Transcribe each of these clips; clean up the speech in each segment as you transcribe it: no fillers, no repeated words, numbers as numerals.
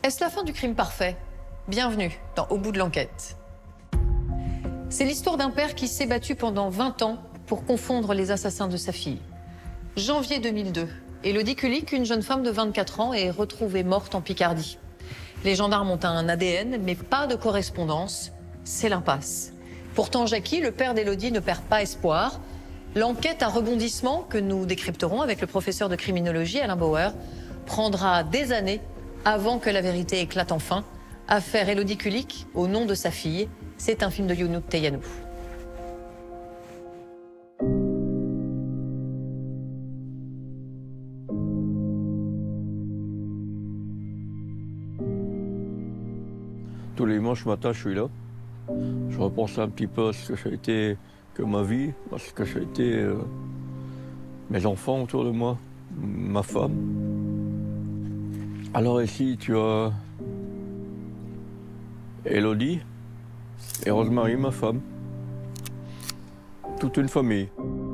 Est-ce la fin du crime parfait? Bienvenue dans Au bout de l'enquête. C'est l'histoire d'un père qui s'est battu pendant 20 ans pour confondre les assassins de sa fille. Janvier 2002, Élodie Kulik, une jeune femme de 24 ans, est retrouvée morte en Picardie. Les gendarmes ont un ADN, mais pas de correspondance. C'est l'impasse. Pourtant, Jackie, le père d'Élodie, ne perd pas espoir. L'enquête à rebondissement, que nous décrypterons avec le professeur de criminologie Alain Bauer, prendra des années avant que la vérité éclate enfin. Affaire Élodie Kulik, au nom de sa fille. C'est un film de Younout Teyanou. Tous les dimanches matin, je suis là. Je repense un petit peu à ce que ça a été que ma vie, à ce que ça a été mes enfants autour de moi, ma femme. Alors ici, tu as Élodie et Rosemary, ma femme. Toute une famille.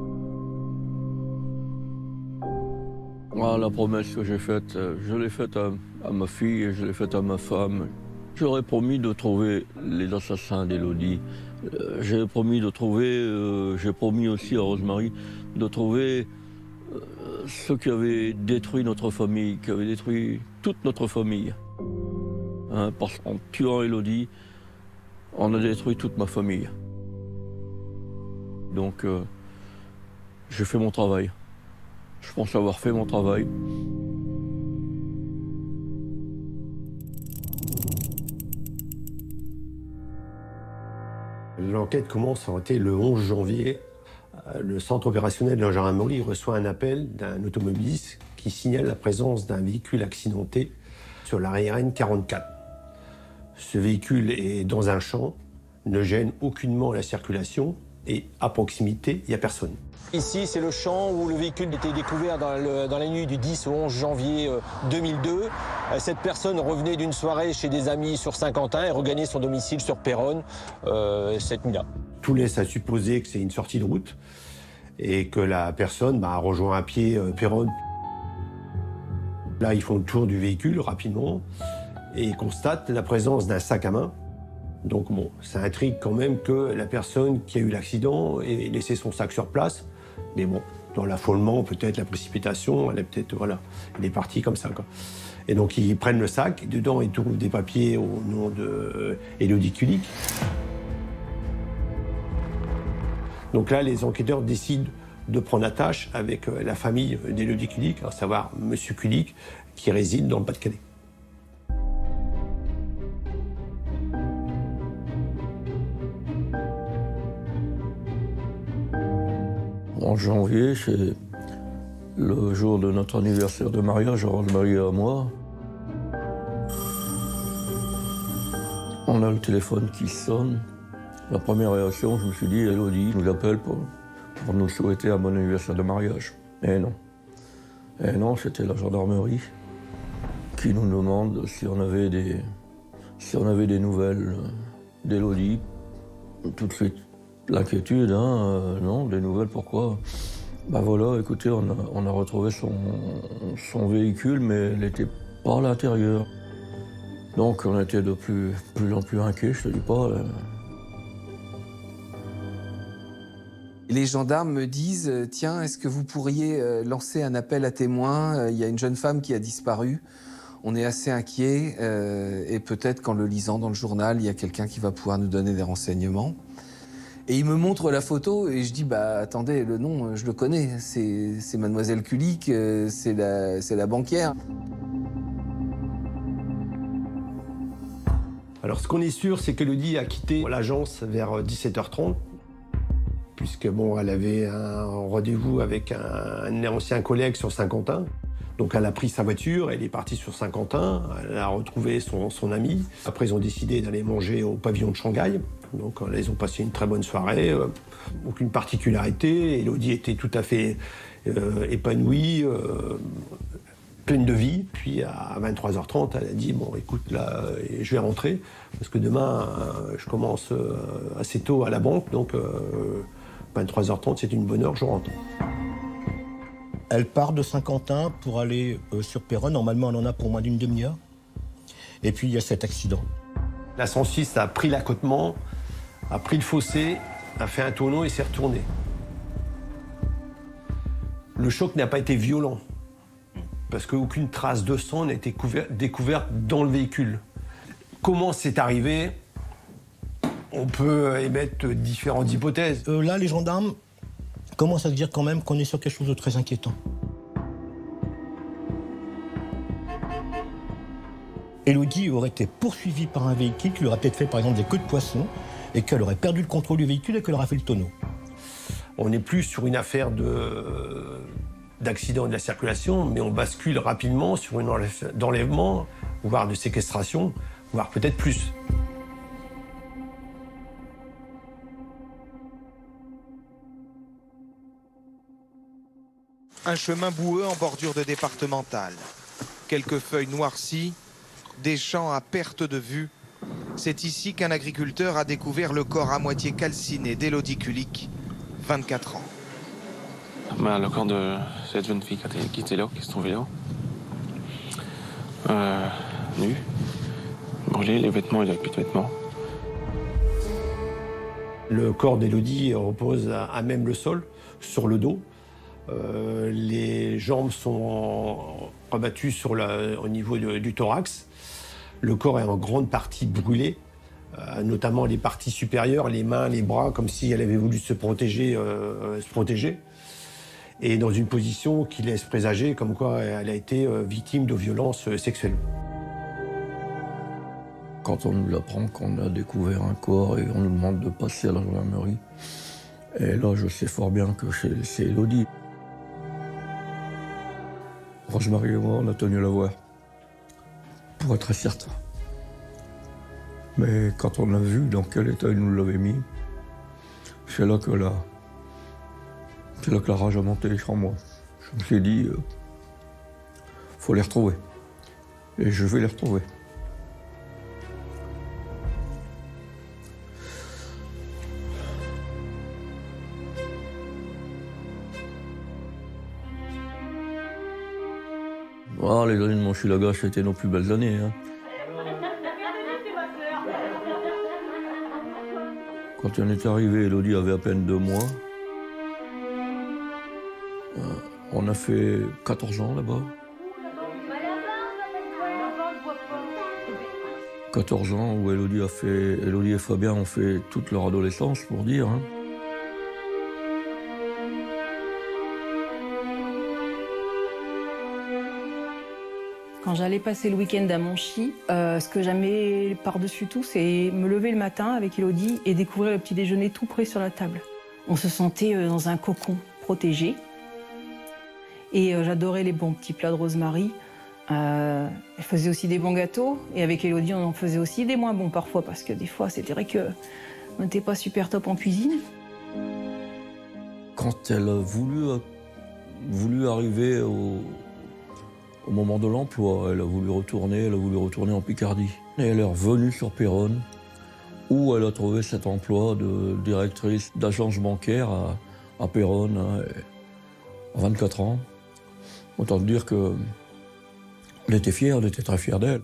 Ah, la promesse que j'ai faite, je l'ai faite à ma fille et je l'ai faite à ma femme. J'aurais promis de trouver les assassins d'Élodie. J'ai promis aussi à Rosemary de trouver ceux qui avaient détruit notre famille, qui avaient détruit toute notre famille. Hein, parce qu'en tuant Élodie, on a détruit toute ma famille. Donc, j'ai fait mon travail. Je pense avoir fait mon travail. L'enquête commence en réalité le 11 janvier. Le centre opérationnel de la gendarmerie reçoit un appel d'un automobiliste qui signale la présence d'un véhicule accidenté sur la RN 44. Ce véhicule est dans un champ, ne gêne aucunement la circulation et à proximité, il n'y a personne. Ici, c'est le champ où le véhicule était découvert dans la nuit du 10 au 11 janvier 2002. Cette personne revenait d'une soirée chez des amis sur Saint-Quentin et regagnait son domicile sur Péronne cette nuit-là. Tout laisse à supposer que c'est une sortie de route et que la personne a rejoint à pied Péronne. Là, ils font le tour du véhicule rapidement et ils constatent la présence d'un sac à main. Donc bon, ça intrigue quand même que la personne qui a eu l'accident ait laissé son sac sur place. Mais bon, dans l'affolement, peut-être la précipitation, elle est partie comme ça, quoi. Et donc ils prennent le sac, et dedans ils trouvent des papiers au nom de Élodie Kulik. Donc là, les enquêteurs décident de prendre attache avec la famille d'Élodie Kulik, à savoir Monsieur Kulik, qui réside dans le Pas-de-Calais. En janvier, c'est le jour de notre anniversaire de mariage, Rosemary et à moi. On a le téléphone qui sonne. La première réaction, je me suis dit, Élodie nous appelle pour nous souhaiter un bon anniversaire de mariage. Et non. Et non, c'était la gendarmerie qui nous demande si on avait des nouvelles d'Élodie. Tout de suite, l'inquiétude, non, des nouvelles, pourquoi? Ben voilà, écoutez, on a retrouvé son véhicule, mais elle n'était pas à l'intérieur. Donc on était de plus en plus inquiets, je te dis pas. Les gendarmes me disent « Tiens, est-ce que vous pourriez lancer un appel à témoins? Il y a une jeune femme qui a disparu. On est assez inquiets et peut-être qu'en le lisant dans le journal, il y a quelqu'un qui va pouvoir nous donner des renseignements. » Et il me montre la photo et je dis « Bah attendez, le nom, je le connais. C'est Mademoiselle Kulik, c'est la banquière. » Alors ce qu'on est sûr, c'est qu'Élodie a quitté l'agence vers 17h30. Puisque bon, elle avait un rendez-vous avec un ancien collègue sur Saint-Quentin. Donc elle a pris sa voiture, elle est partie sur Saint-Quentin, elle a retrouvé son ami. Après, ils ont décidé d'aller manger au pavillon de Shanghai. Donc là, ils ont passé une très bonne soirée. Aucune particularité. Élodie était tout à fait épanouie, pleine de vie. Puis à 23h30, elle a dit « Bon, écoute, là, je vais rentrer, parce que demain, je commence assez tôt à la banque, donc 23h30, c'est une bonne heure, je rentre. » Elle part de Saint-Quentin pour aller sur Péronne. Normalement, elle en a pour moins d'une demi-heure. Et puis il y a cet accident. La 106 a pris l'accotement, a pris le fossé, a fait un tonneau et s'est retourné. Le choc n'a pas été violent, parce qu'aucune trace de sang n'a été découverte dans le véhicule. Comment c'est arrivé? On peut émettre différentes hypothèses. Là, les gendarmes commencent à se dire quand même qu'on est sur quelque chose de très inquiétant. Élodie aurait été poursuivie par un véhicule qui lui aurait peut-être fait par exemple des queues de poisson et qu'elle aurait perdu le contrôle du véhicule et qu'elle aurait fait le tonneau. On n'est plus sur une affaire d'accident de la circulation, mais on bascule rapidement sur une d'enlèvement, voire de séquestration, voire peut-être plus. Un chemin boueux en bordure de départementale. Quelques feuilles noircies, des champs à perte de vue. C'est ici qu'un agriculteur a découvert le corps à moitié calciné d'Élodie Kulik, 24 ans. Le corps de cette jeune fille qui était là, qui se trouvait là. Nue, brûlée, les vêtements, il n'y avait plus de vêtements. Le corps d'Élodie repose à même le sol, sur le dos. Les jambes sont rabattues au niveau du thorax. Le corps est en grande partie brûlé, notamment les parties supérieures, les mains, les bras, comme si elle avait voulu se protéger. Et dans une position qui laisse présager comme quoi elle a été victime de violences sexuelles. Quand on nous apprend qu'on a découvert un corps et on nous demande de passer à la gendarmerie, et là je sais fort bien que c'est Élodie. Rosemary et moi, on a tenu la voie, pour être certain. Mais quand on a vu dans quel état ils nous l'avaient mis, c'est là que la rage a monté en moi. Je me suis dit, faut les retrouver. Et je vais les retrouver. Ah, les années de Montchulaga, c'était nos plus belles années. Hein. Quand on est arrivé, Élodie avait à peine 2 mois. On a fait 14 ans là-bas. 14 ans où Élodie et Fabien ont fait toute leur adolescence, pour dire. Hein. Quand j'allais passer le week-end à Monchy, ce que j'aimais par-dessus tout, c'est me lever le matin avec Élodie et découvrir le petit déjeuner tout prêt sur la table. On se sentait dans un cocon protégé. Et j'adorais les bons petits plats de Rosemary. Elle faisait aussi des bons gâteaux. Et avec Élodie, on en faisait aussi des moins bons parfois, parce que des fois, c'était vrai qu'on n'était pas super top en cuisine. Quand elle a voulu arriver au moment de l'emploi, elle a voulu retourner en Picardie. Et elle est revenue sur Péronne, où elle a trouvé cet emploi de directrice d'agence bancaire à Péronne, hein, à 24 ans. Autant dire qu'elle était fière, elle était très fière d'elle.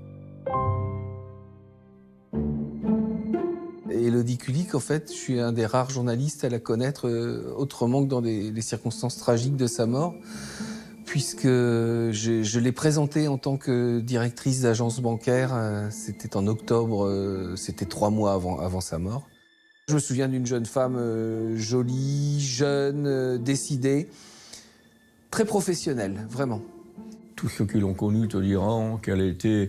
Élodie Kulik, en fait, je suis un des rares journalistes à la connaître autrement que dans les circonstances tragiques de sa mort, puisque je l'ai présentée en tant que directrice d'agence bancaire. C'était en octobre, c'était 3 mois avant sa mort. Je me souviens d'une jeune femme jolie, jeune, décidée, très professionnelle, vraiment. Tous ceux qui l'ont connue te diront qu'elle était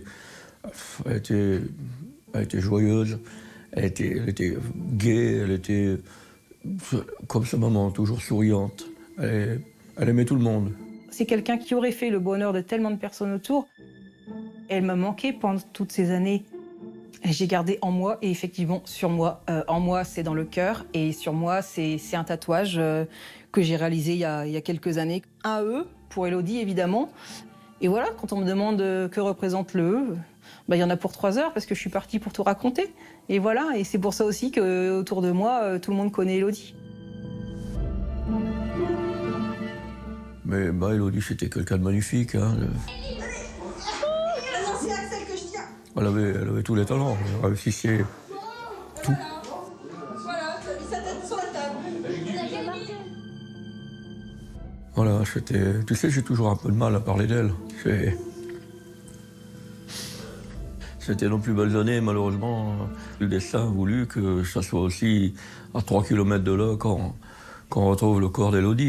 joyeuse, elle était gaie, elle était comme sa maman, toujours souriante. Elle aimait tout le monde. C'est quelqu'un qui aurait fait le bonheur de tellement de personnes autour. Elle m'a manqué pendant toutes ces années. J'ai gardé en moi, et effectivement, sur moi. En moi, c'est dans le cœur, et sur moi, c'est un tatouage que j'ai réalisé il y a quelques années. Un E, pour Élodie, évidemment. Et voilà, quand on me demande que représente le E, il y en a pour 3 heures, parce que je suis partie pour tout raconter. Et voilà, et c'est pour ça aussi qu'autour de moi, tout le monde connaît Élodie. Mais Élodie, c'était quelqu'un de magnifique. Hein. Elle avait tous les talents, elle réussissait tout. Voilà, tu as mis sa tête sur la table. Voilà, c'était... Tu sais, j'ai toujours un peu de mal à parler d'elle. C'était nos plus belles années, malheureusement. Le destin a voulu que ça soit aussi à 3 km de là qu'on retrouve le corps d'Élodie.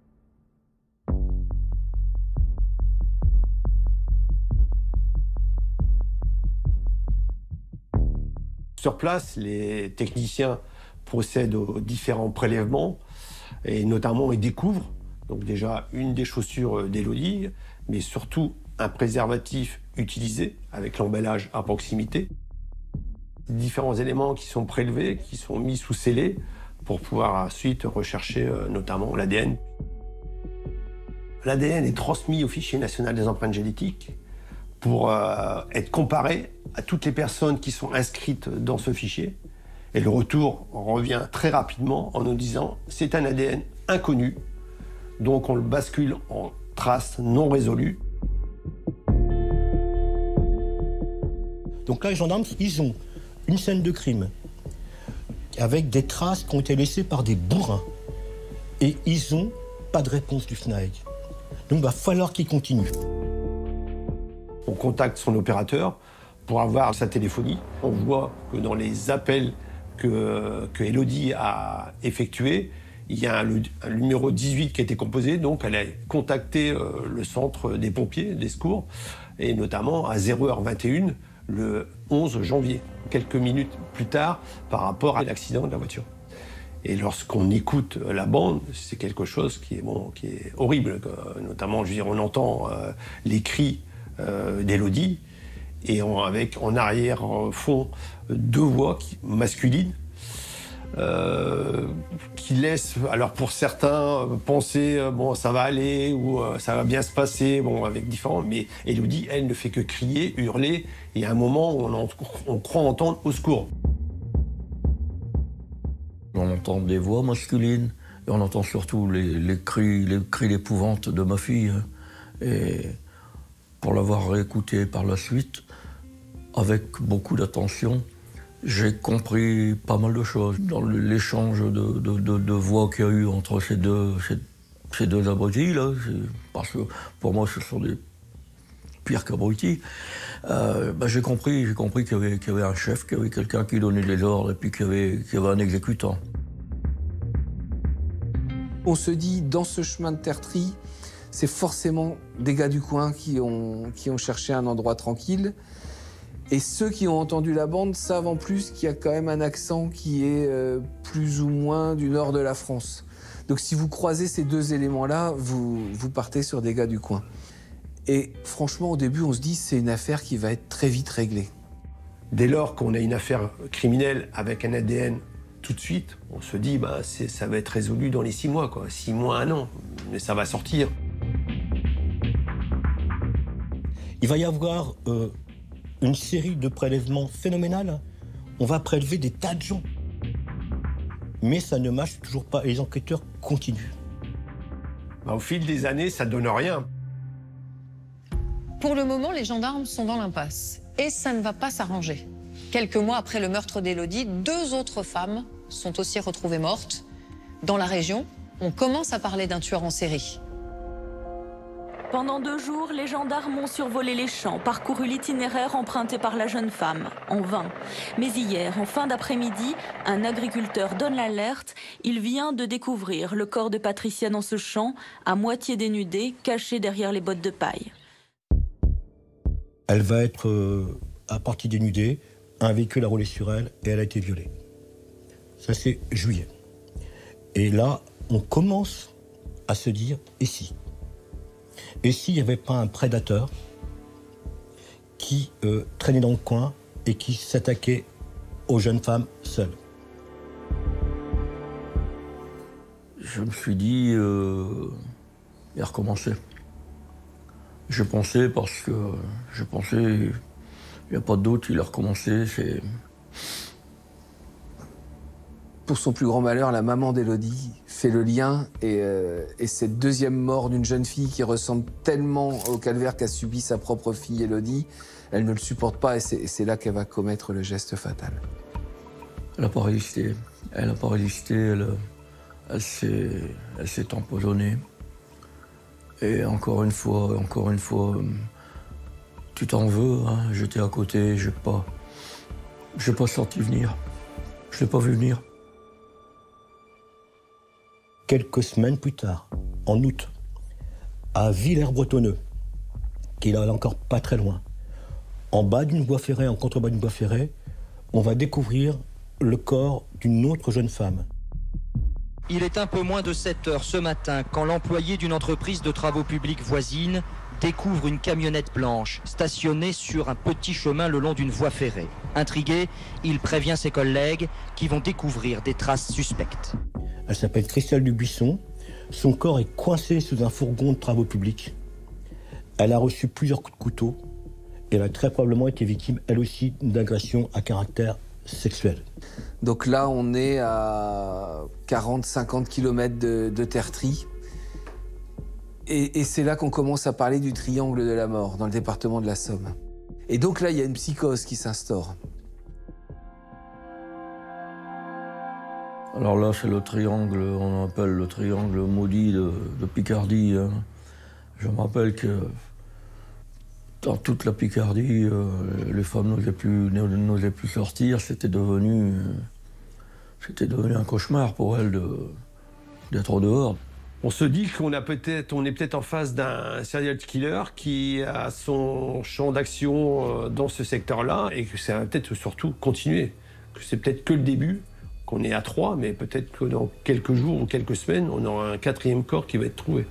Sur place, les techniciens procèdent aux différents prélèvements et notamment ils découvrent donc déjà une des chaussures d'Élodie, mais surtout un préservatif utilisé avec l'emballage à proximité. Différents éléments qui sont prélevés, qui sont mis sous scellé pour pouvoir ensuite rechercher notamment l'ADN. L'ADN est transmis au fichier national des empreintes génétiques pour être comparé à toutes les personnes qui sont inscrites dans ce fichier. Et le retour revient très rapidement en nous disant « c'est un ADN inconnu ». Donc on le bascule en traces non résolues. Donc là, les gendarmes, ils ont une scène de crime avec des traces qui ont été laissées par des bourrins. Et ils n'ont pas de réponse du FNAEG. Donc il va falloir qu'ils continuent. On contacte son opérateur pour avoir sa téléphonie. On voit que dans les appels que Élodie a effectués, il y a un numéro 18 qui a été composé, donc elle a contacté le centre des pompiers, des secours, et notamment à 0h21, le 11 janvier, quelques minutes plus tard, par rapport à l'accident de la voiture. Et lorsqu'on écoute la bande, c'est quelque chose qui est horrible. Notamment, je veux dire, on entend les cris d'Élodie, et avec en arrière-fond 2 voix masculines, qui laissent, alors pour certains, penser bon ça va aller ou ça va bien se passer, bon avec différents, mais Élodie, elle ne fait que crier, hurler, et à un moment où on croit entendre au secours. On entend des voix masculines et on entend surtout les cris d'épouvante de ma fille. Et pour l'avoir réécouté par la suite, avec beaucoup d'attention, j'ai compris pas mal de choses dans l'échange de voix qu'il y a eu entre ces deux abrutis là, parce que pour moi ce sont des pires qu'abrutis. J'ai compris qu'il y avait un chef, qu'il y avait quelqu'un qui donnait des ordres et puis qu'il y avait un exécutant. On se dit, dans ce chemin de terreterie, c'est forcément des gars du coin qui ont cherché un endroit tranquille. Et ceux qui ont entendu la bande savent en plus qu'il y a quand même un accent qui est plus ou moins du nord de la France. Donc si vous croisez ces 2 éléments-là, vous partez sur des gars du coin. Et franchement, au début, on se dit c'est une affaire qui va être très vite réglée. Dès lors qu'on a une affaire criminelle avec un ADN tout de suite, on se dit ça va être résolu dans les 6 mois, quoi. 6 mois, 1 an, mais ça va sortir. Il va y avoir une série de prélèvements phénoménales. On va prélever des tas de gens. Mais ça ne marche toujours pas et les enquêteurs continuent. Au fil des années, ça donne rien. Pour le moment, les gendarmes sont dans l'impasse. Et ça ne va pas s'arranger. Quelques mois après le meurtre d'Élodie, 2 autres femmes sont aussi retrouvées mortes. Dans la région, on commence à parler d'un tueur en série. Pendant 2 jours, les gendarmes ont survolé les champs, parcouru l'itinéraire emprunté par la jeune femme, en vain. Mais hier, en fin d'après-midi, un agriculteur donne l'alerte. Il vient de découvrir le corps de Patricia dans ce champ, à moitié dénudé, caché derrière les bottes de paille. Elle va être à partie dénudée, un véhicule a roulé sur elle et elle a été violée. Ça, c'est juillet. Et là, on commence à se dire, et si ? Et s'il n'y avait pas un prédateur qui traînait dans le coin et qui s'attaquait aux jeunes femmes seules? Je me suis dit, il a recommencé. J'ai pensé parce que il n'y a pas de doute, il a recommencé. Pour son plus grand malheur, la maman d'Élodie fait le lien et cette deuxième mort d'une jeune fille qui ressemble tellement au calvaire qu'a subi sa propre fille Élodie, elle ne le supporte pas et c'est là qu'elle va commettre le geste fatal. Elle n'a pas résisté. Elle n'a pas résisté, elle s'est empoisonnée. Et encore une fois, tu t'en veux, hein, j'étais à côté, je n'ai pas senti venir. Je ne l'ai pas vu venir. Quelques semaines plus tard, en août, à Villers-Bretonneux, qui est là encore pas très loin, en bas d'une voie ferrée, en contrebas d'une voie ferrée, on va découvrir le corps d'une autre jeune femme. Il est un peu moins de 7 heures ce matin quand l'employé d'une entreprise de travaux publics voisine découvre une camionnette blanche stationnée sur un petit chemin le long d'une voie ferrée. Intrigué, il prévient ses collègues qui vont découvrir des traces suspectes. Elle s'appelle Christelle Dubuisson. Son corps est coincé sous un fourgon de travaux publics. Elle a reçu plusieurs coups de couteau et elle a très probablement été victime, elle aussi, d'agressions à caractère sexuel. Donc là, on est à 40-50 km de Tertry. Et c'est là qu'on commence à parler du triangle de la mort, dans le département de la Somme. Et donc là, il y a une psychose qui s'instaure. Alors là, c'est le triangle, on appelle le triangle maudit de Picardie. Hein. Je me rappelle que dans toute la Picardie, les femmes n'osaient plus sortir. C'était devenu un cauchemar pour elles d'être au dehors. On se dit qu'on est peut-être en face d'un serial killer qui a son champ d'action dans ce secteur-là et que ça va peut-être surtout continuer. Que c'est peut-être que le début, qu'on est à 3, mais peut-être que dans quelques jours ou quelques semaines, on aura un 4e corps qui va être trouvé.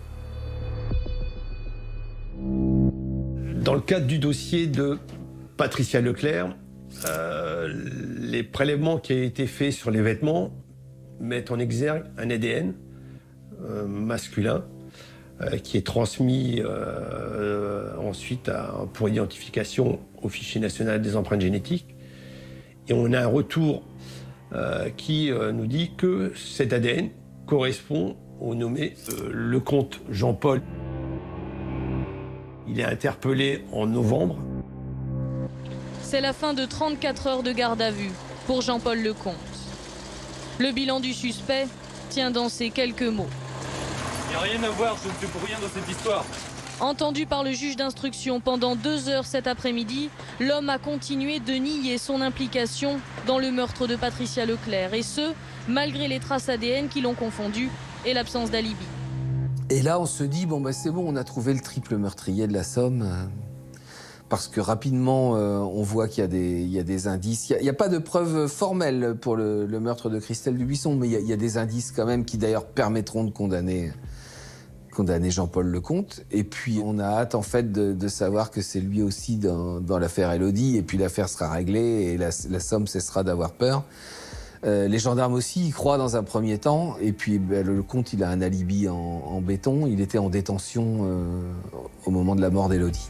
Dans le cadre du dossier de Patricia Leclerc, les prélèvements qui ont été faits sur les vêtements mettent en exergue un ADN masculin qui est transmis ensuite pour identification au fichier national des empreintes génétiques. Et on a un retour qui nous dit que cet ADN correspond au nommé Lecomte Jean-Paul. Il est interpellé en novembre. C'est la fin de 34 heures de garde à vue pour Jean-Paul Lecomte. Le bilan du suspect tient dans ces quelques mots. Il n'y a rien à voir, je ne suis pour rien dans cette histoire. Entendu par le juge d'instruction pendant 2 heures cet après-midi, l'homme a continué de nier son implication dans le meurtre de Patricia Leclerc. Et ce, malgré les traces ADN qui l'ont confondu et l'absence d'alibi. Et là, on se dit, bon, bah, c'est bon, on a trouvé le triple meurtrier de la Somme. Parce que rapidement, on voit qu'il y a des indices. Il n'y a pas de preuves formelles pour le meurtre de Christelle Dubuisson, mais il y a des indices quand même qui d'ailleurs permettront de condamner Jean-Paul Lecomte. Et puis on a hâte en fait de savoir que c'est lui aussi dans l'affaire Élodie. Et puis l'affaire sera réglée et la Somme cessera d'avoir peur. Les gendarmes aussi y croient dans un premier temps. Et puis Lecomte, il a un alibi en béton. Il était en détention au moment de la mort d'Élodie.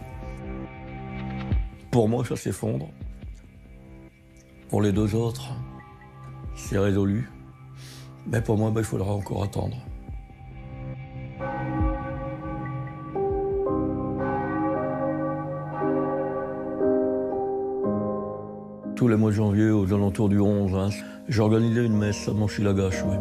Pour moi, ça s'effondre. Pour les deux autres, c'est résolu. Mais pour moi, il faudra encore attendre. Tous les mois de janvier, aux alentours du 11, hein, j'ai organisé une messe à Monchy-Lagache, oui.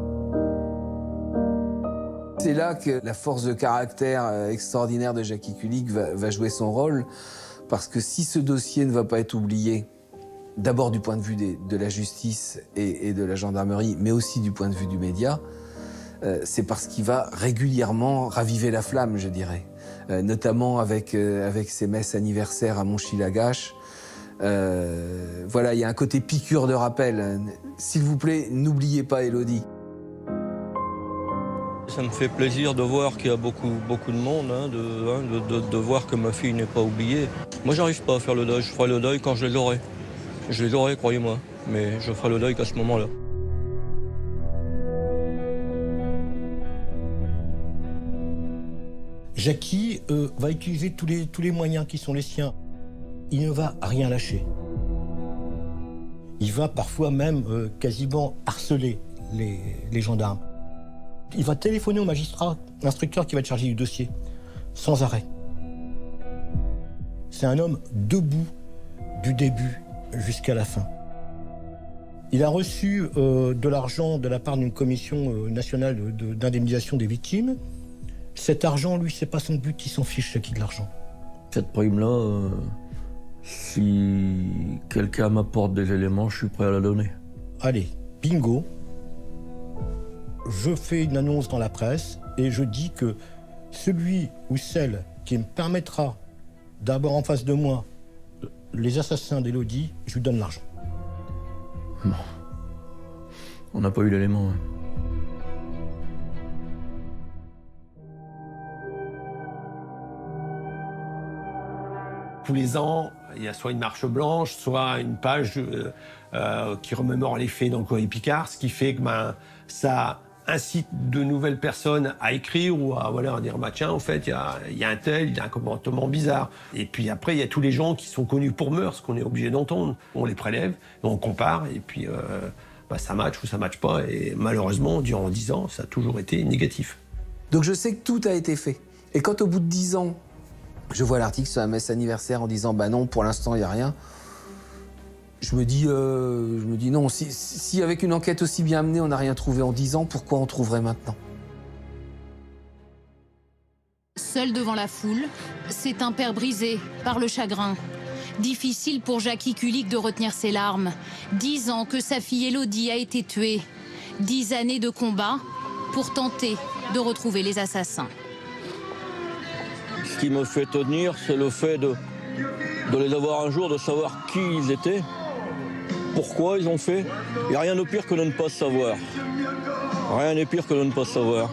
C'est là que la force de caractère extraordinaire de Jackie Kulig va jouer son rôle. Parce que si ce dossier ne va pas être oublié, d'abord du point de vue de la justice et de la gendarmerie, mais aussi du point de vue du média, c'est parce qu'il va régulièrement raviver la flamme, je dirais. Notamment avec ses messes anniversaires à Monchy-Lagache. Voilà, il y a un côté piqûre de rappel. S'il vous plaît, n'oubliez pas Élodie. Ça me fait plaisir de voir qu'il y a beaucoup de monde, hein, de voir que ma fille n'est pas oubliée. Moi, j'arrive pas à faire le deuil. Je ferai le deuil quand je les aurai. Je les aurai, croyez-moi. Mais je ferai le deuil qu'à ce moment-là. Jackie va utiliser tous les moyens qui sont les siens. Il ne va rien lâcher. Il va parfois même quasiment harceler les gendarmes. Il va téléphoner au magistrat, l'instructeur qui va être chargé du dossier, sans arrêt. C'est un homme debout du début jusqu'à la fin. Il a reçu de l'argent de la part d'une commission nationale d'indemnisation des victimes. Cet argent, lui, c'est pas son but, il s'en fiche, c'est qui de l'argent. Cette prime-là, si quelqu'un m'apporte des éléments, je suis prêt à la donner. Allez, bingo. Je fais une annonce dans la presse et je dis que celui ou celle qui me permettra d'avoir en face de moi les assassins d'Élodie, je lui donne l'argent. Bon. On n'a pas eu l'élément. Hein. Tous les ans, il y a soit une marche blanche, soit une page qui remémore les faits dans le courrier Picard, ce qui fait que ça incite de nouvelles personnes à écrire ou à dire bah tiens, en fait, il y a un tel, il a un comportement bizarre. Et puis après, il y a tous les gens qui sont connus pour meurtre, qu'on est obligé d'entendre. On les prélève, on compare, et puis ça match ou ça match pas. Et malheureusement, durant 10 ans, ça a toujours été négatif. Donc je sais que tout a été fait. Et quand au bout de 10 ans, je vois l'article sur la messe anniversaire en disant bah non, pour l'instant, il n'y a rien. Je me dis non, si avec une enquête aussi bien menée, on n'a rien trouvé en 10 ans, pourquoi on trouverait maintenant? Seul devant la foule, c'est un père brisé par le chagrin. Difficile pour Jackie Kulik de retenir ses larmes. 10 ans que sa fille Élodie a été tuée. 10 années de combat pour tenter de retrouver les assassins. Ce qui me fait tenir, c'est le fait de les avoir un jour, de savoir qui ils étaient. Pourquoi ils ont fait? Il n'y a rien de pire que de ne pas savoir. Rien n'est pire que de ne pas savoir.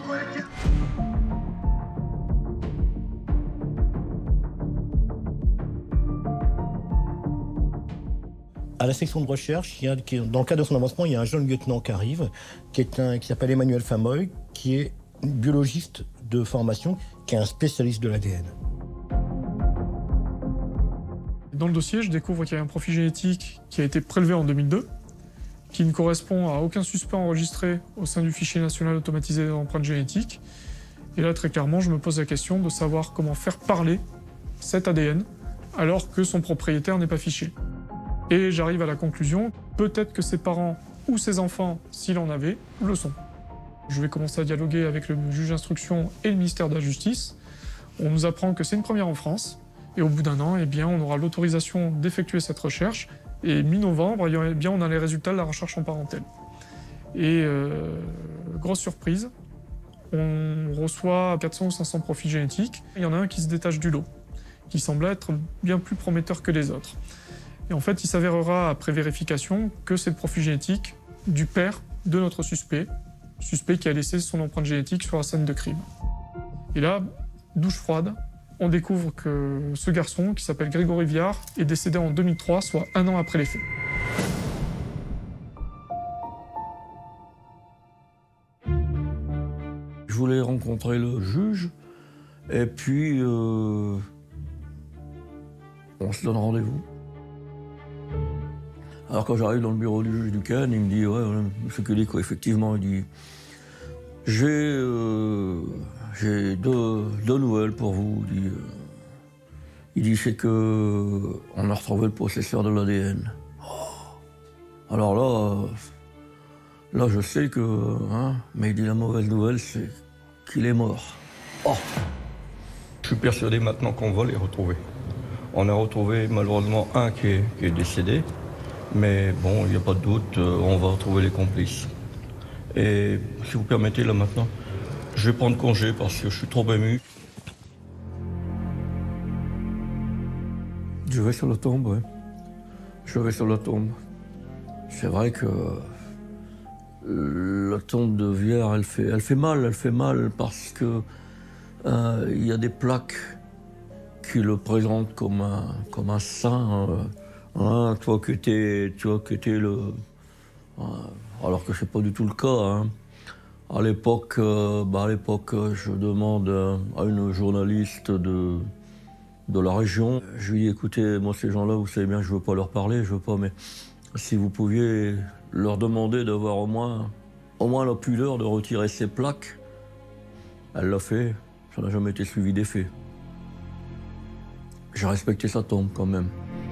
À la section de recherche, dans le cadre de son avancement, il y a un jeune lieutenant qui arrive, qui s'appelle Emmanuel Famoy, qui est biologiste de formation, qui est un spécialiste de l'ADN. Dans le dossier, je découvre qu'il y a un profil génétique qui a été prélevé en 2002, qui ne correspond à aucun suspect enregistré au sein du fichier national automatisé des empreintes génétiques. Et là, très clairement, je me pose la question de savoir comment faire parler cet ADN alors que son propriétaire n'est pas fiché. Et j'arrive à la conclusion, peut-être que ses parents ou ses enfants, s'il en avait, le sont. Je vais commencer à dialoguer avec le juge d'instruction et le ministère de la Justice. On nous apprend que c'est une première en France. Et au bout d'un an, on aura l'autorisation d'effectuer cette recherche. Et mi-novembre, on a les résultats de la recherche en parentèle. Et grosse surprise, on reçoit 400 ou 500 profils génétiques. Il y en a un qui se détache du lot, qui semble être bien plus prometteur que les autres. Et en fait, il s'avérera après vérification que c'est le profil génétique du père de notre suspect qui a laissé son empreinte génétique sur la scène de crime. Et là, douche froide, on découvre que ce garçon, qui s'appelle Grégory Viard, est décédé en 2003, soit 1 an après les faits. Je voulais rencontrer le juge, et puis on se donne rendez-vous. Alors quand j'arrive dans le bureau du juge Duquesne, il me dit « Ouais, monsieur Kulik, effectivement, il dit « J'ai deux nouvelles pour vous. » Il dit « C'est qu'on a retrouvé le possesseur de l'ADN. Oh. » Alors là, je sais que... mais il dit « La mauvaise nouvelle, c'est qu'il est mort. » Oh. Je suis persuadé maintenant qu'on va les retrouver. On a retrouvé malheureusement un qui est décédé. Mais bon, il n'y a pas de doute, on va retrouver les complices. Et si vous permettez, là maintenant, je vais prendre congé parce que je suis trop ému. Je vais sur la tombe, oui. Je vais sur la tombe. C'est vrai que la tombe de Viard, elle fait mal parce que il y a des plaques qui le présentent comme un saint. Toi qui étais le... alors que c'est pas du tout le cas. À l'époque, je demande à une journaliste de la région, je lui dis, écoutez, moi ces gens-là, vous savez bien que je veux pas leur parler, mais Si vous pouviez leur demander d'avoir au moins la pudeur de retirer ces plaques, elle l'a fait, ça n'a jamais été suivi d'effet. J'ai respecté sa tombe quand même.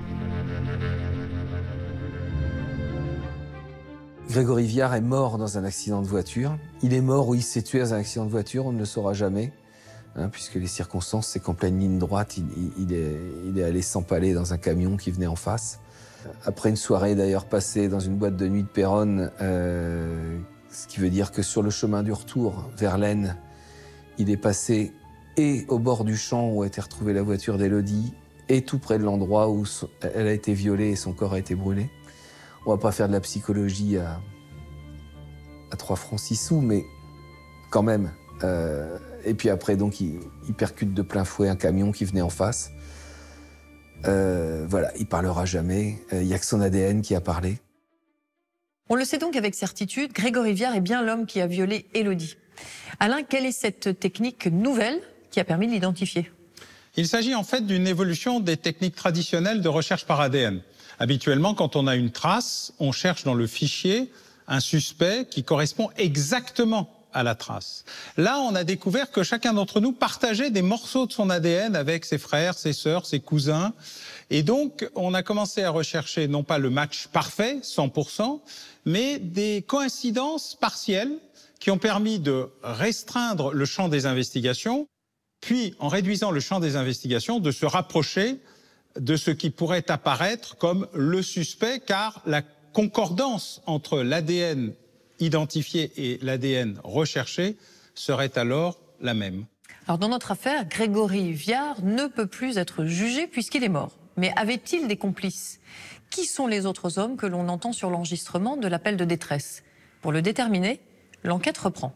Grégory Viard est mort dans un accident de voiture. Il est mort ou il s'est tué dans un accident de voiture, on ne le saura jamais. Puisque les circonstances, c'est qu'en pleine ligne droite, il est allé s'empaler dans un camion qui venait en face. Après une soirée d'ailleurs passée dans une boîte de nuit de Péronne, ce qui veut dire que sur le chemin du retour vers l'Aisne, il est passé et au bord du champ où a été retrouvée la voiture d'Élodie, et tout près de l'endroit où elle a été violée et son corps a été brûlé. On va pas faire de la psychologie à 3 francs 6 sous, mais quand même. Et puis après, donc, il percute de plein fouet un camion qui venait en face. Voilà, il parlera jamais. Il n'y a que son ADN qui a parlé. On le sait donc avec certitude, Grégory Viard est bien l'homme qui a violé Élodie. Alain, quelle est cette technique nouvelle qui a permis de l'identifier? Il s'agit en fait d'une évolution des techniques traditionnelles de recherche par ADN. Habituellement, quand on a une trace, on cherche dans le fichier un suspect qui correspond exactement à la trace. Là, on a découvert que chacun d'entre nous partageait des morceaux de son ADN avec ses frères, ses sœurs, ses cousins. Et donc, on a commencé à rechercher non pas le match parfait, 100%, mais des coïncidences partielles qui ont permis de restreindre le champ des investigations, puis, en réduisant le champ des investigations, de se rapprocher de ce qui pourrait apparaître comme le suspect, car la concordance entre l'ADN identifié et l'ADN recherché serait alors la même. Alors dans notre affaire, Grégory Viard ne peut plus être jugé puisqu'il est mort. Mais avait-il des complices? Qui sont les autres hommes que l'on entend sur l'enregistrement de l'appel de détresse? Pour le déterminer, l'enquête reprend.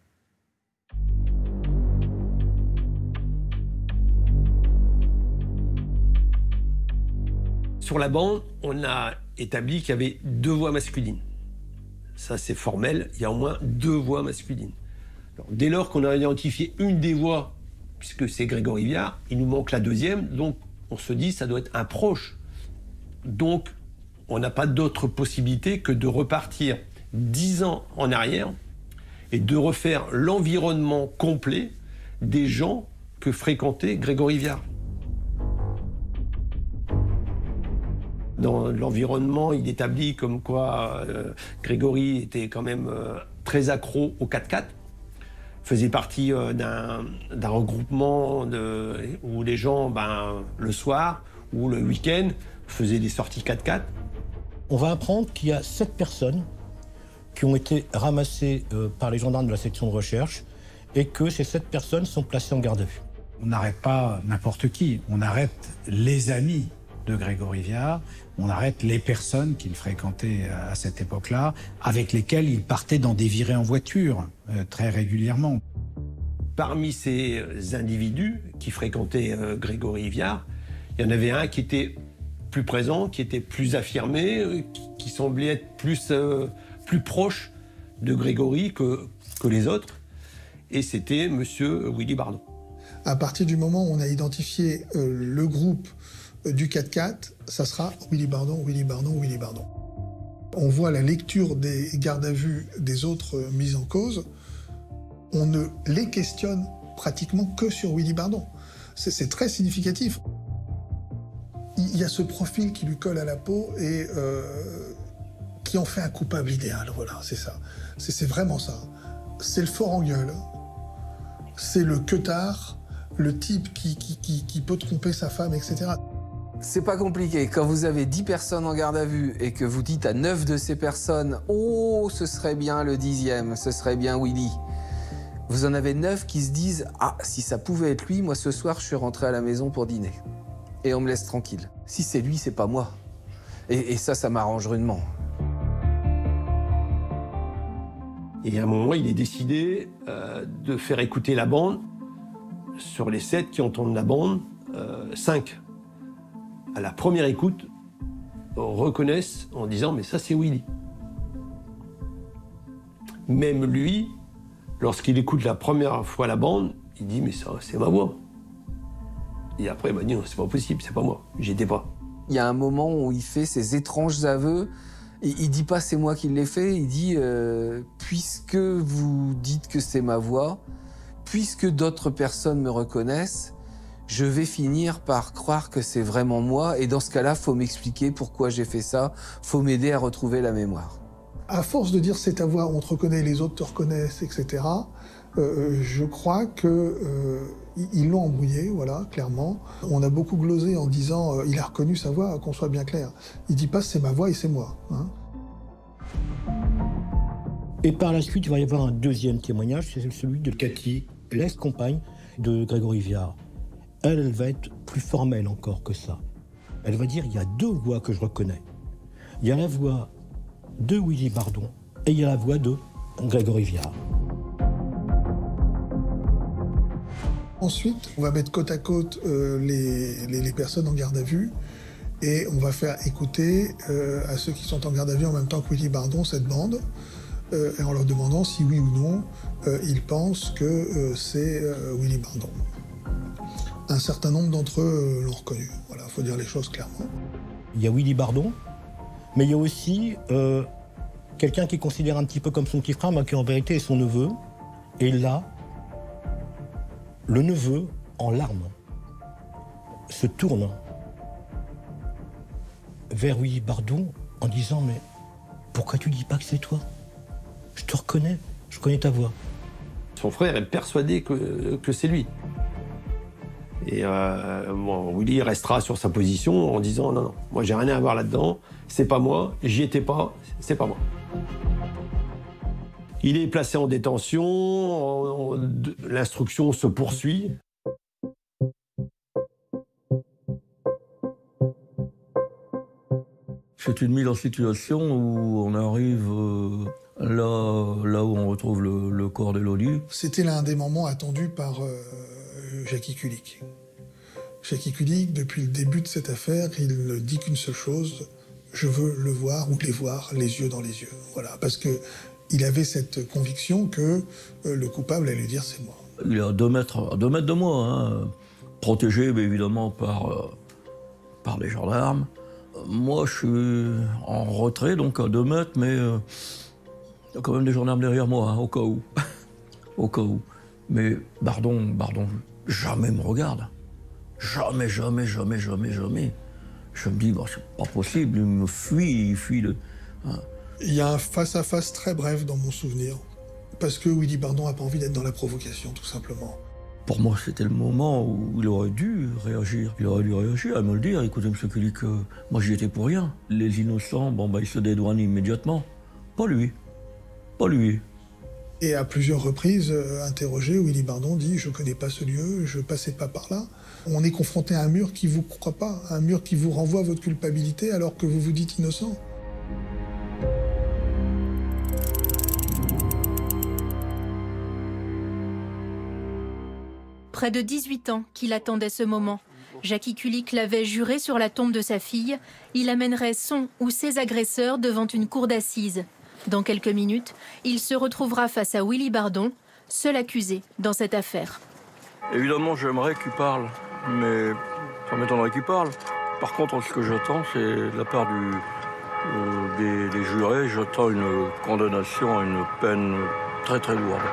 Sur la bande, on a établi qu'il y avait 2 voix masculines. Ça, c'est formel, il y a au moins 2 voix masculines. Alors, dès lors qu'on a identifié une des voix, puisque c'est Grégory Viard, il nous manque la deuxième, donc on se dit que ça doit être un proche. Donc, on n'a pas d'autre possibilité que de repartir 10 ans en arrière et de refaire l'environnement complet des gens que fréquentait Grégory Viard. Dans l'environnement, il établit comme quoi Grégory était quand même très accro au 4x4, faisait partie d'un regroupement où les gens, le soir ou le week-end, faisaient des sorties 4x4. On va apprendre qu'il y a 7 personnes qui ont été ramassées par les gendarmes de la section de recherche et que ces 7 personnes sont placées en garde à vue. On n'arrête pas n'importe qui, on arrête les amis de Grégory Viard, on arrête les personnes qu'il fréquentait à cette époque-là, avec lesquelles il partait dans des virées en voiture très régulièrement. Parmi ces individus qui fréquentaient Grégory Viard, il y en avait un qui était plus présent, qui était plus affirmé, qui semblait être plus proche de Grégory que les autres, et c'était monsieur Willy Bardon. À partir du moment où on a identifié le groupe du 4x4, ça sera Willy Bardon, Willy Bardon, Willy Bardon. On voit la lecture des gardes à vue des autres mises en cause. On ne les questionne pratiquement que sur Willy Bardon. C'est très significatif. Il y a ce profil qui lui colle à la peau et qui en fait un coupable idéal. Voilà, c'est ça. C'est vraiment ça. C'est le fort en gueule. C'est le queutard, le type qui peut tromper sa femme, etc. C'est pas compliqué. Quand vous avez 10 personnes en garde à vue et que vous dites à 9 de ces personnes « Oh, ce serait bien le 10e, ce serait bien Willy », vous en avez 9 qui se disent « Ah, si ça pouvait être lui, moi ce soir je suis rentré à la maison pour dîner. Et on me laisse tranquille. Si c'est lui, c'est pas moi. » Et ça m'arrange rudement. Et à un moment, il est décidé de faire écouter la bande. Sur les 7 qui entendent la bande, 5, à la première écoute, reconnaissent en disant « mais ça c'est Willy ». Même lui, lorsqu'il écoute la première fois la bande, il dit « mais ça c'est ma voix ». Et après il m'a dit « non, c'est pas possible, c'est pas moi, j'y étais pas ». Il y a un moment où il fait ces étranges aveux Il dit pas c'est moi qui l'ai fait, il dit puisque vous dites que c'est ma voix, puisque d'autres personnes me reconnaissent, je vais finir par croire que c'est vraiment moi, et dans ce cas-là, faut m'expliquer pourquoi j'ai fait ça, faut m'aider à retrouver la mémoire. À force de dire c'est ta voix, on te reconnaît, les autres te reconnaissent, etc., je crois qu'ils l'ont embrouillé, voilà, clairement. On a beaucoup glosé en disant il a reconnu sa voix, qu'on soit bien clair. Il dit pas c'est ma voix et c'est moi. Hein. Et par la suite, il va y avoir un deuxième témoignage, c'est celui de Cathy, l'ex-compagne de Grégory Viard. Elle va être plus formelle encore que ça. Elle va dire il y a deux voix que je reconnais. Il y a la voix de Willy Bardon et il y a la voix de Grégory Viard. Ensuite, on va mettre côte à côte les personnes en garde à vue et on va faire écouter à ceux qui sont en garde à vue en même temps que Willy Bardon cette bande et en leur demandant si oui ou non ils pensent que c'est Willy Bardon. Un certain nombre d'entre eux l'ont reconnu. Voilà, faut dire les choses clairement. Il y a Willy Bardon, mais il y a aussi quelqu'un qui considère un petit peu comme son petit frère, mais qui en vérité est son neveu. Et là, le neveu, en larmes, se tourne vers Willy Bardon en disant « Mais pourquoi tu dis pas que c'est toi? Je te reconnais, je connais ta voix. » Son frère est persuadé que c'est lui. Et Willy restera sur sa position en disant « Non, non, moi j'ai rien à voir là-dedans, c'est pas moi, j'y étais pas, c'est pas moi. » Il est placé en détention, l'instruction se poursuit. C'est une mise en situation où on arrive là où on retrouve le corps d'Élodie. C'était l'un des moments attendus par Jackie Kulik. Jackie Kulik, depuis le début de cette affaire, il ne dit qu'une seule chose, je veux le voir ou les voir les yeux dans les yeux. Voilà, parce qu'il avait cette conviction que le coupable allait lui dire c'est moi. Il est à 2 mètres de moi, hein, protégé mais évidemment par les gendarmes. Moi je suis en retrait, donc à 2 mètres, mais il y a quand même des gendarmes derrière moi, hein, au cas où. Au cas où. Mais Bardon jamais me regarde. Jamais. Je me dis, bah, c'est pas possible, il me fuit, il fuit le... Hein. Il y a un face-à-face très bref dans mon souvenir, parce que Willy Bardon n'a pas envie d'être dans la provocation, tout simplement. Pour moi, c'était le moment où il aurait dû réagir. Il aurait dû réagir et me le dire, écoutez, M. Kulik, moi j'y étais pour rien. Les innocents, ils se dédouanent immédiatement. Pas lui. Pas lui. Et à plusieurs reprises, interrogé, Willy Bardon dit « Je connais pas ce lieu, je passais pas par là ». On est confronté à un mur qui vous croit pas, un mur qui vous renvoie votre culpabilité alors que vous vous dites innocent. Près de 18 ans qu'il attendait ce moment. Jackie Kulik l'avait juré sur la tombe de sa fille. Il amènerait son ou ses agresseurs devant une cour d'assises. Dans quelques minutes, il se retrouvera face à Willy Bardon, seul accusé dans cette affaire. Évidemment, j'aimerais qu'il parle, mais ça m'étonnerait qu'il parle. Par contre, ce que j'attends, c'est de la part des jurés, j'attends une condamnation, une peine très très lourde.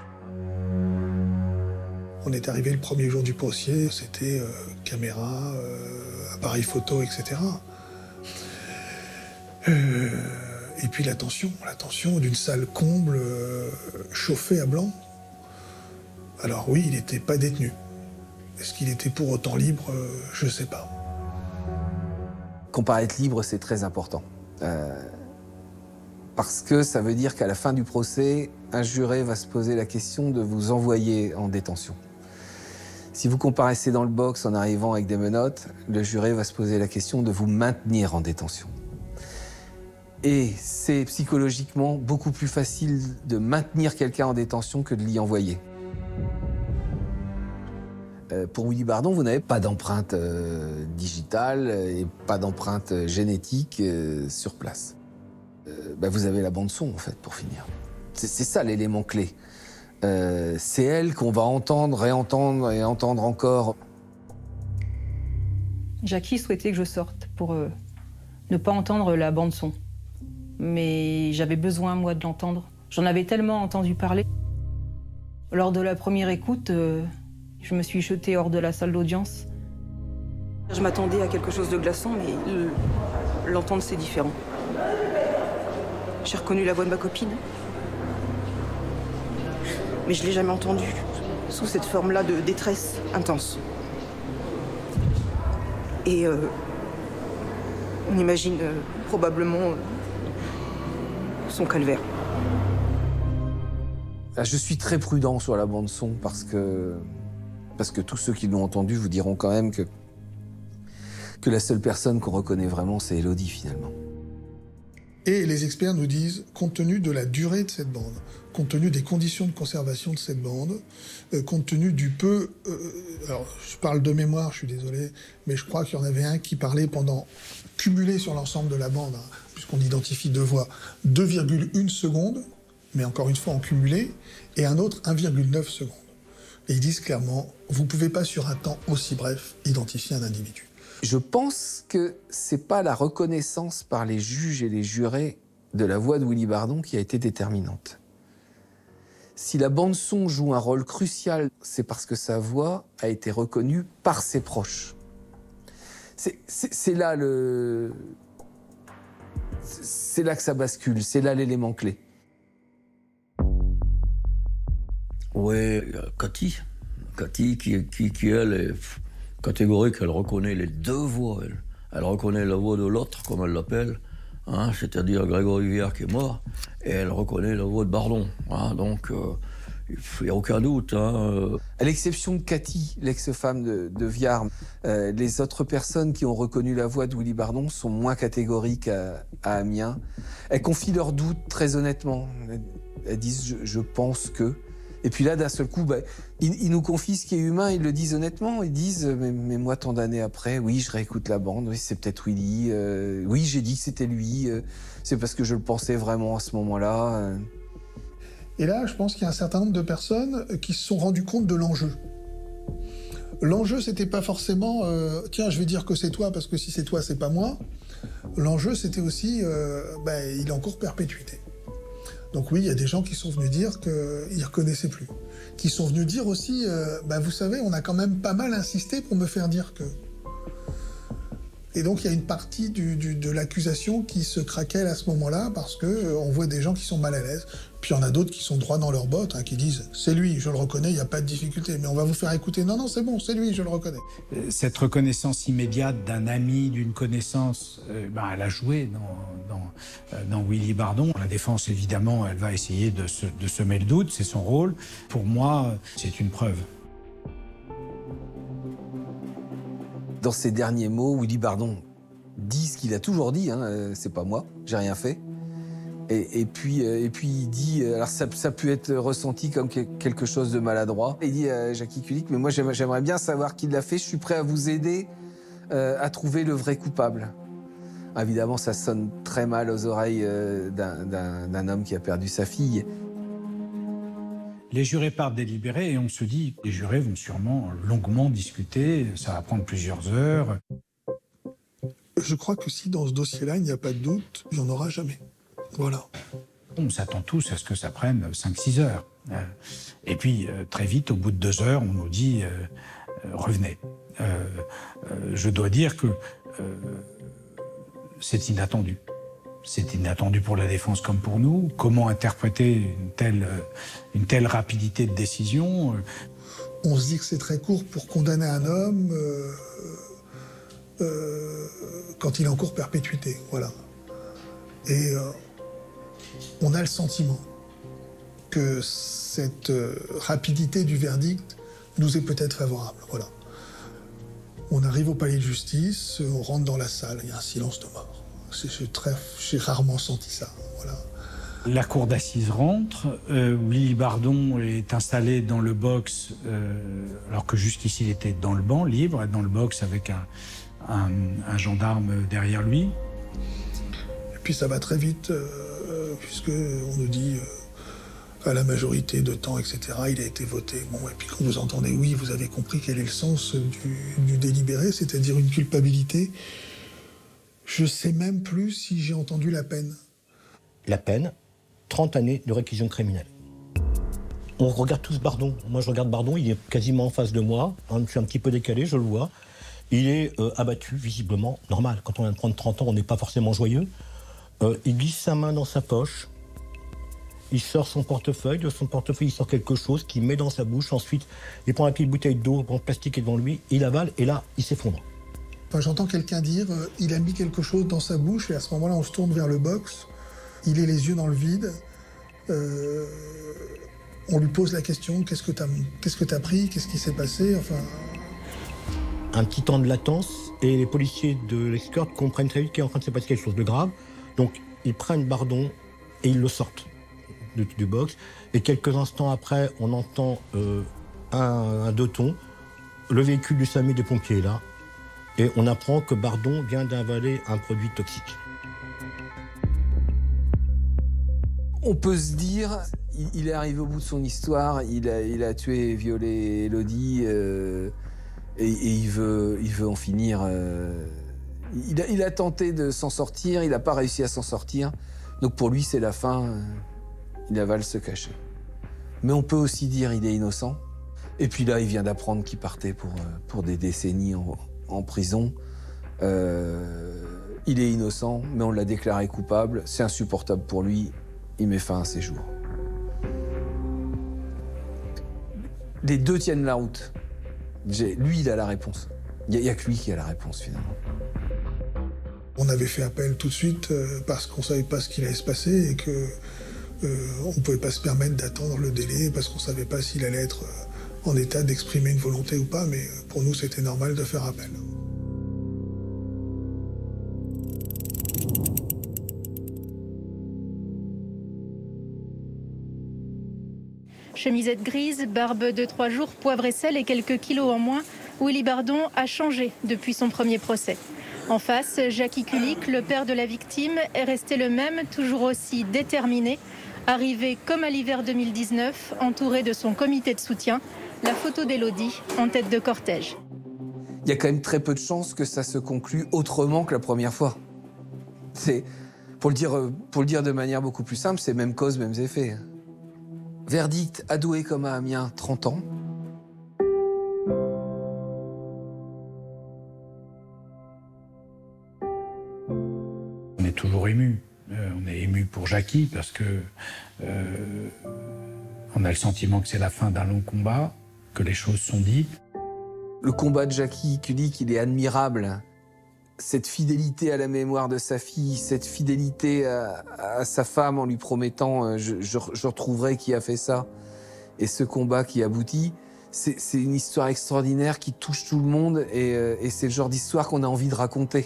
On est arrivé le premier jour du procès, c'était caméra, appareil photo, etc. Et puis la tension d'une salle comble chauffée à blanc. Alors oui, il n'était pas détenu. Est-ce qu'il était pour autant libre? Je ne sais pas. Comparaître libre, c'est très important. Parce que ça veut dire qu'à la fin du procès, un juré va se poser la question de vous envoyer en détention. Si vous comparaissez dans le box en arrivant avec des menottes, le juré va se poser la question de vous maintenir en détention. Et c'est psychologiquement beaucoup plus facile de maintenir quelqu'un en détention que de l'y envoyer. Pour Willy Bardon, vous n'avez pas d'empreinte digitale et pas d'empreinte génétique sur place. Vous avez la bande-son, en fait, pour finir. C'est ça l'élément clé. C'est elle qu'on va entendre, réentendre et entendre encore. Jackie souhaitait que je sorte pour ne pas entendre la bande-son. mais j'avais besoin, moi, de l'entendre. J'en avais tellement entendu parler. Lors de la première écoute, je me suis jetée hors de la salle d'audience. Je m'attendais à quelque chose de glaçant, mais l'entendre, c'est différent. J'ai reconnu la voix de ma copine. Mais je ne l'ai jamais entendue sous cette forme-là de détresse intense. Et on imagine probablement son calvaire. Je suis très prudent sur la bande-son parce que tous ceux qui l'ont entendu vous diront quand même que la seule personne qu'on reconnaît vraiment, c'est Élodie, finalement. Et les experts nous disent, compte tenu de la durée de cette bande, compte tenu des conditions de conservation de cette bande, compte tenu du peu... alors, je parle de mémoire, je suis désolé, mais je crois qu'il y en avait un qui parlait cumulé sur l'ensemble de la bande, hein, puisqu'on identifie 2 voix, 2,1 secondes, mais encore une fois en cumulé, et un autre 1,9 secondes. Et ils disent clairement, vous ne pouvez pas sur un temps aussi bref identifier un individu. Je pense que c'est pas la reconnaissance par les juges et les jurés de la voix de Willy Bardon qui a été déterminante. Si la bande-son joue un rôle crucial, c'est parce que sa voix a été reconnue par ses proches. C'est là c'est là que ça bascule, c'est là l'élément clé. Oui, Cathy. Cathy qui elle, est catégorique, elle reconnaît les 2 voix. Elle reconnaît la voix de l'autre, comme elle l'appelle, hein, c'est-à-dire Grégory Viard qui est mort, et elle reconnaît la voix de Bardon. Hein, donc, il n'y a aucun doute. Hein. À l'exception de Cathy, l'ex-femme de Viard, les autres personnes qui ont reconnu la voix de Willy Bardon sont moins catégoriques à Amiens. Elles confient leurs doutes très honnêtement. Elles disent « je pense que ». Et puis là, d'un seul coup, ils nous confient ce qui est humain, ils le disent honnêtement. Ils disent, mais moi, tant d'années après, oui, je réécoute la bande, oui, c'est peut-être Willy, oui, j'ai dit que c'était lui, c'est parce que je le pensais vraiment à ce moment-là. Et là, je pense qu'il y a un certain nombre de personnes qui se sont rendues compte de l'enjeu. L'enjeu, c'était pas forcément, tiens, je vais dire que c'est toi, parce que si c'est toi, c'est pas moi. L'enjeu, c'était aussi, il est en cours perpétuité. Donc oui, il y a des gens qui sont venus dire qu'ils ne reconnaissaient plus. Qui sont venus dire aussi, vous savez, on a quand même pas mal insisté pour me faire dire que... Et donc il y a une partie de l'accusation qui se craquelle à ce moment-là parce qu'on voit des gens qui sont mal à l'aise. Puis il y en a d'autres qui sont droits dans leurs bottes, hein, qui disent « c'est lui, je le reconnais, il n'y a pas de difficulté, mais on va vous faire écouter. Non, non, c'est bon, c'est lui, je le reconnais. » Cette reconnaissance immédiate d'un ami, d'une connaissance, elle a joué dans Willy Bardon. La défense, évidemment, elle va essayer de semer le doute, c'est son rôle. Pour moi, c'est une preuve. Dans ses derniers mots, Willy Bardon dit ce qu'il a toujours dit, c'est pas moi, j'ai rien fait. Et puis il dit, alors ça peut être ressenti comme quelque chose de maladroit. Il dit à Jackie Kulik, mais moi j'aimerais bien savoir qui l'a fait, je suis prêt à vous aider à trouver le vrai coupable. Évidemment, ça sonne très mal aux oreilles d'un homme qui a perdu sa fille. Les jurés partent délibérer et on se dit, les jurés vont sûrement longuement discuter, ça va prendre plusieurs heures. Je crois que si dans ce dossier-là, il n'y a pas de doute, il n'y en aura jamais. Voilà. On s'attend tous à ce que ça prenne 5-6 heures. Et puis, très vite, au bout de 2 heures, on nous dit revenez. Je dois dire que c'est inattendu. C'est inattendu pour la défense comme pour nous. Comment interpréter une telle rapidité de décision? On se dit que c'est très court pour condamner un homme quand il est en cours perpétuité. Voilà. Et on a le sentiment que cette rapidité du verdict nous est peut-être favorable. Voilà. On arrive au palais de justice, on rentre dans la salle, il y a un silence de mort. J'ai rarement senti ça. Voilà. La cour d'assises rentre, Willy Bardon est installé dans le box, alors que jusqu'ici il était dans le banc, libre, dans le box avec un gendarme derrière lui. Et puis ça va très vite, puisqu'on nous dit à la majorité de temps, etc., il a été voté. Bon, et puis quand vous entendez oui, vous avez compris quel est le sens du délibéré, c'est-à-dire une culpabilité. Je sais même plus si j'ai entendu la peine. la peine, 30 années de réclusion criminelle. On regarde tous Bardon. Moi, je regarde Bardon, il est quasiment en face de moi. Je suis un petit peu décalé, je le vois. Il est abattu, visiblement, normal. Quand on vient de prendre 30 ans, on n'est pas forcément joyeux. Il glisse sa main dans sa poche. Il sort son portefeuille. De son portefeuille, il sort quelque chose qu'il met dans sa bouche. Ensuite, il prend la petite bouteille d'eau en plastique devant lui. Il avale et là, il s'effondre. Enfin, j'entends quelqu'un dire il a mis quelque chose dans sa bouche et à ce moment-là, on se tourne vers le box. Il est les yeux dans le vide. On lui pose la question qu'est-ce que t'as pris? Qu'est-ce qui s'est passé? Enfin... Un petit temps de latence et les policiers de l'escorte comprennent très vite qu'il est en train de se passer quelque chose de grave. Donc, ils prennent Bardon et ils le sortent du box. Et quelques instants après, on entend un 2 tons. Le véhicule du SAMU des pompiers est là. Et on apprend que Bardon vient d'avaler un produit toxique. On peut se dire, il est arrivé au bout de son histoire, il a tué et violé Élodie, et il veut en finir. Il a tenté de s'en sortir, il n'a pas réussi à s'en sortir. Donc pour lui, c'est la fin, il avale se cacher. Mais on peut aussi dire il est innocent. Et puis là, il vient d'apprendre qu'il partait pour des décennies en prison. Il est innocent, mais on l'a déclaré coupable. C'est insupportable pour lui. Il met fin à ses jours. Les deux tiennent la route. Lui, il a la réponse. Il n'y a que lui qui a la réponse, finalement. On avait fait appel tout de suite parce qu'on ne savait pas ce qu'il allait se passer et qu'on ne pouvait pas se permettre d'attendre le délai parce qu'on ne savait pas s'il allait être en état d'exprimer une volonté ou pas, mais pour nous, c'était normal de faire appel. Chemisette grise, barbe de 3 jours, poivre et sel et quelques kilos en moins, Willy Bardon a changé depuis son premier procès. En face, Jackie Kulik, le père de la victime, est resté le même, toujours aussi déterminé. Arrivé comme à l'hiver 2019, entouré de son comité de soutien, la photo d'Élodie en tête de cortège. Il y a quand même très peu de chances que ça se conclue autrement que la première fois. C'est, pour le dire de manière beaucoup plus simple, c'est même cause, mêmes effets. Verdict à Douai comme à Amiens, 30 ans. On est toujours ému. On est ému pour Jackie parce que on a le sentiment que c'est la fin d'un long combat, que les choses sont dites. Le combat de Jackie Kulik, il est admirable. Cette fidélité à la mémoire de sa fille, cette fidélité à sa femme en lui promettant je retrouverai qui a fait ça. Et ce combat qui aboutit, c'est une histoire extraordinaire qui touche tout le monde et c'est le genre d'histoire qu'on a envie de raconter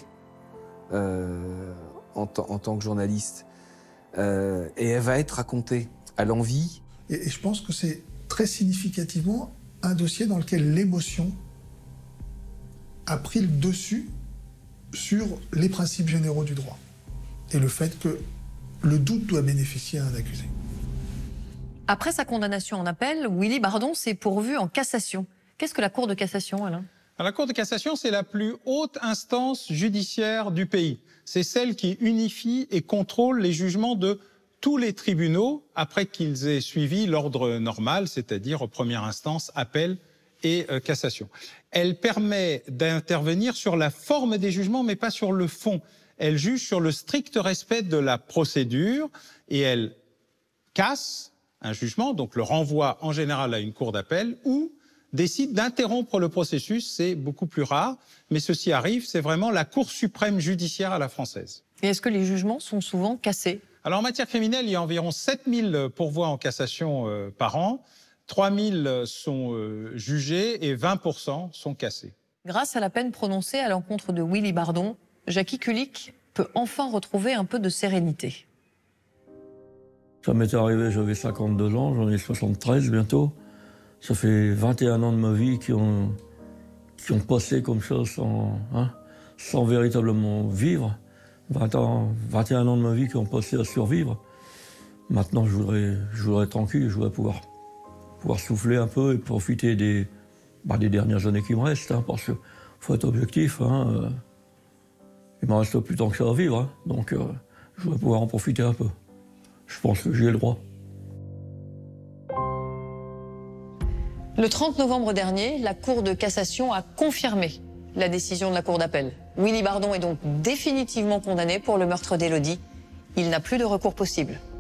en tant que journaliste. Et elle va être racontée à l'envi. Et je pense que c'est très significativement un dossier dans lequel l'émotion a pris le dessus sur les principes généraux du droit et le fait que le doute doit bénéficier à un accusé. Après sa condamnation en appel, Willy Bardon s'est pourvu en cassation. Qu'est-ce que la Cour de cassation, Alain ? La Cour de cassation, c'est la plus haute instance judiciaire du pays. C'est celle qui unifie et contrôle les jugements de tous les tribunaux après qu'ils aient suivi l'ordre normal, c'est-à-dire première instance, appel et cassation. Elle permet d'intervenir sur la forme des jugements, mais pas sur le fond. Elle juge sur le strict respect de la procédure et elle casse un jugement, donc le renvoie en général à une cour d'appel, ou décide d'interrompre le processus. C'est beaucoup plus rare, mais ceci arrive, c'est vraiment la Cour suprême judiciaire à la française. Et est-ce que les jugements sont souvent cassés ? Alors en matière criminelle, il y a environ 7000 pourvois en cassation par an. 3000 sont jugés et 20% sont cassés. Grâce à la peine prononcée à l'encontre de Willy Bardon, Jackie Kulik peut enfin retrouver un peu de sérénité. Ça m'est arrivé, j'avais 52 ans, j'en ai 73 bientôt. Ça fait 21 ans de ma vie qui ont passé comme ça sans véritablement vivre. 21 ans de ma vie qui ont passé à survivre. Maintenant, je voudrais être tranquille, je voudrais pouvoir souffler un peu et profiter des dernières années qui me restent, parce qu'il faut être objectif. Il me reste plus tant que ça à vivre, donc je voudrais pouvoir en profiter un peu. je pense que j'y ai le droit. Le 30 novembre dernier, la Cour de cassation a confirmé la décision de la Cour d'appel. Willy Bardon est donc définitivement condamné pour le meurtre d'Élodie. Il n'a plus de recours possible.